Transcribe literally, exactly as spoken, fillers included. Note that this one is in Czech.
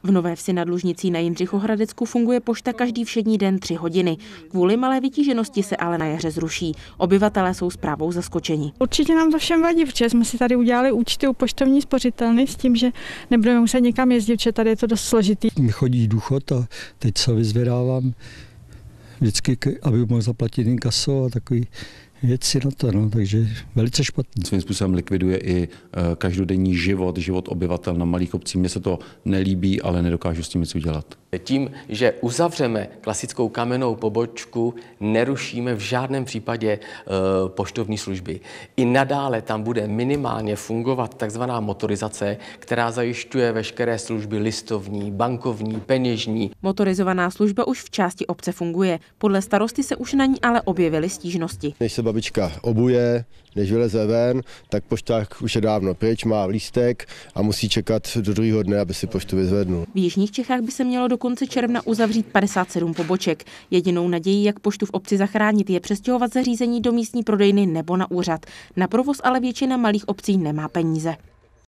V Nové Vsi nad Lužnicí na Jindřichohradecku funguje pošta každý všední den tři hodiny. Kvůli malé vytíženosti se ale na jaře zruší. Obyvatelé jsou zprávou zaskočeni. Určitě nám to všem vadí, protože jsme si tady udělali účty u poštovní spořitelny s tím, že nebudeme muset někam jezdit, protože tady je to dost složitý. Mi chodí důchod a teď se vyzvedávám vždycky, aby mohl zaplatit inkaso a takový věci na to, no, takže velice špatný. Svým způsobem likviduje i každodenní život, život obyvatel na malých obcích. Mně se to nelíbí, ale nedokážu s tím nic udělat. Tím, že uzavřeme klasickou kamennou pobočku, nerušíme v žádném případě uh, poštovní služby. I nadále tam bude minimálně fungovat takzvaná motorizace, která zajišťuje veškeré služby listovní, bankovní, peněžní. Motorizovaná služba už v části obce funguje. Podle starosty se už na ní ale objevily stížnosti. Než se babička obuje, než vyleze ven, tak pošták už je dávno pryč, má lístek a musí čekat do druhého dne, aby si poštu vyzvednul. V jižních Čechách by se mělo do konce června uzavřít padesát sedm poboček. Jedinou nadějí, jak poštu v obci zachránit, je přestěhovat zařízení do místní prodejny nebo na úřad. Na provoz ale většina malých obcí nemá peníze.